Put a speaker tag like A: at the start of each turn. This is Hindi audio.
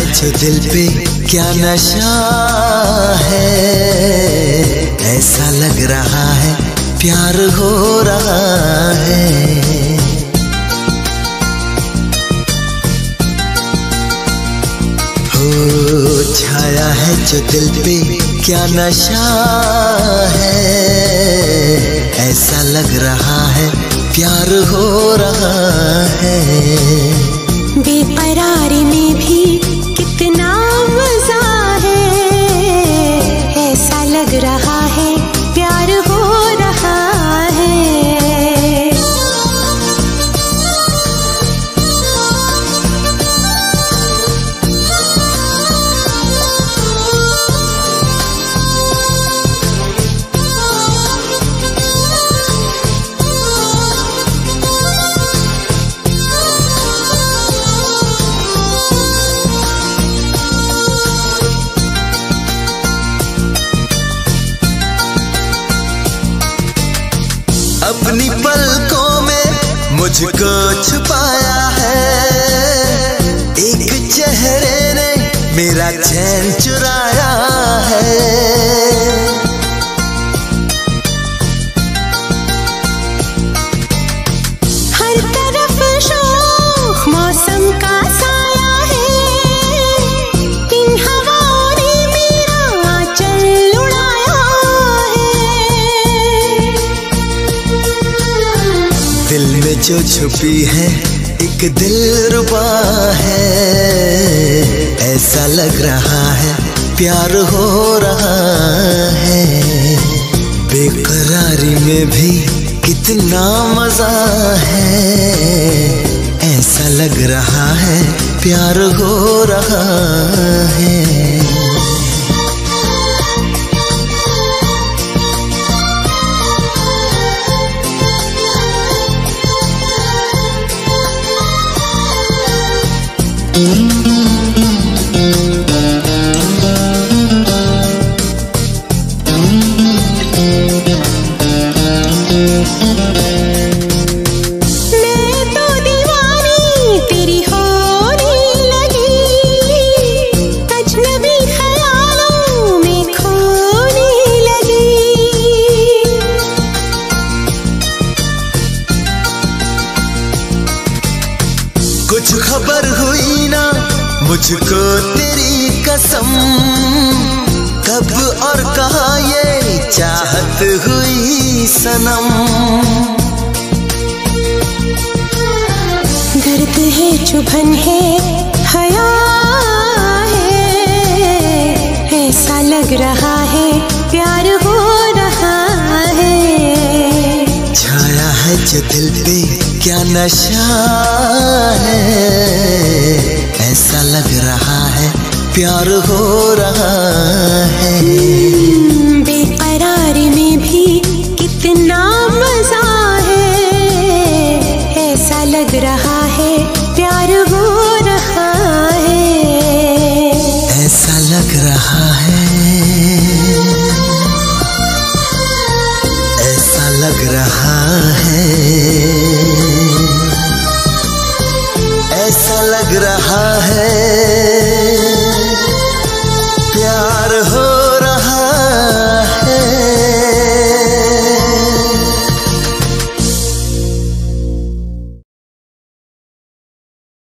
A: जो दिल पे क्या नशा है, ऐसा लग रहा है प्यार हो रहा है। हो छाया है जो दिल पे क्या नशा है, ऐसा लग रहा है प्यार हो रहा है।
B: बेकरारी में भी कितना मजा है, ऐसा लग रहा है प्यार हो रहा है।
A: अपनी पलकों में मुझको छुपाया है, एक चेहरे ने मेरा चैन चुराया है।
B: हर तरफ शोख मौसम का साया है, इन हवाओं ने मेरा आंचल उड़ाया है।
A: दिल में जो छुपी है एक दिलरुबा है, ऐसा लग रहा है प्यार हो रहा है। बेकरारी में भी कितना मजा है, ऐसा लग रहा है प्यार हो रहा है।
B: मैं तो दीवानी तेरी होने लगी, अजनबी ख्यालों में खोने लगी।
A: कुछ खबर हुई ना मुझको तेरी कसम, कब और कहाँ ये चाहत हुई सनम।
B: दर्द है चुभन है हया है, ऐसा लग रहा है प्यार हो रहा है।
A: छाया है जो दिल पे क्या नशा है, ऐसा लग रहा है प्यार हो रहा है।
B: बेकरारी में भी कितना मजा है, ऐसा लग रहा है प्यार हो रहा है।
A: ऐसा लग रहा है